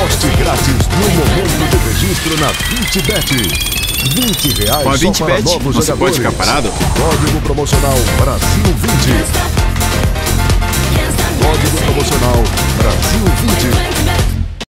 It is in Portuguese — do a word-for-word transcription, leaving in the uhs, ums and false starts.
Aposte grátis no momento do registro na vinte bet. vinte reais Com a só vinte para bet, novos você jogadores. pode ficar parado? Código promocional Brasil vinte.